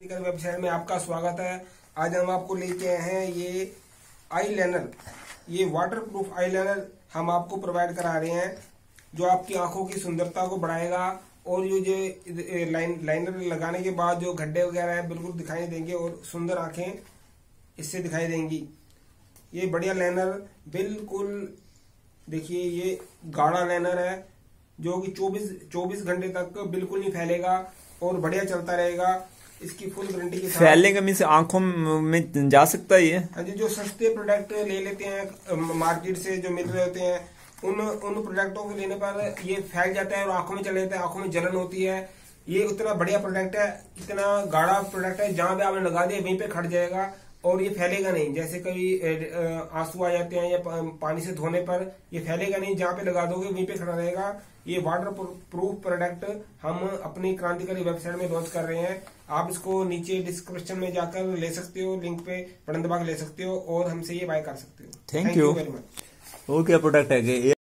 Website में आपका स्वागत है। आज हम आपको लेके आए हैं ये आई लाइनर, ये वाटर प्रूफ आई लाइनर हम आपको प्रोवाइड करा रहे हैं, जो आपकी आंखों की सुंदरता को बढ़ाएगा और ये जो लाइनर लगाने के बाद जो गड्ढे वगैरह है बिल्कुल दिखाई देंगे और सुंदर आंखें इससे दिखाई देंगी। ये बढ़िया लाइनर बिल्कुल देखिए, ये गाढ़ा लाइनर है जो कि 24 घंटे तक बिल्कुल नहीं फैलेगा और बढ़िया चलता रहेगा। इसकी फुल गारंटी के साथ फैलेगा मीन्स आंखों में जा सकता है ये। हाँ जी, जो सस्ते प्रोडक्ट ले लेते हैं मार्केट से जो मिल रहे होते हैं उन प्रोडक्टों को लेने पर ये फैल जाता है और आंखों में चले जाता है, आंखों में जलन होती है। ये उतना बढ़िया प्रोडक्ट है, इतना गाढ़ा प्रोडक्ट है, जहां पे आपने लगा दिया वहीं पे खट जाएगा और ये फैलेगा नहीं। जैसे कभी आंसू आ जाते हैं या पानी से धोने पर ये फैलेगा नहीं, जहां पे लगा दोगे वहीं पे खड़ा रहेगा। ये वाटर प्रूफ प्रोडक्ट हम अपनी क्रांतिकारी वेबसाइट में लॉन्च कर रहे हैं। आप इसको नीचे डिस्क्रिप्शन में जाकर ले सकते हो, लिंक पे बटन दबा के ले सकते हो और हमसे ये बाय कर सकते हो। Thank you very much. वो क्या प्रोडक्ट है?